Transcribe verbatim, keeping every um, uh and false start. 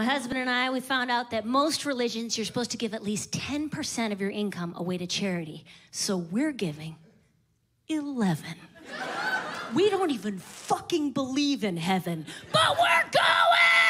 My husband and I, we found out that most religions, you're supposed to give at least ten percent of your income away to charity. So we're giving eleven. We don't even fucking believe in heaven, but we're going!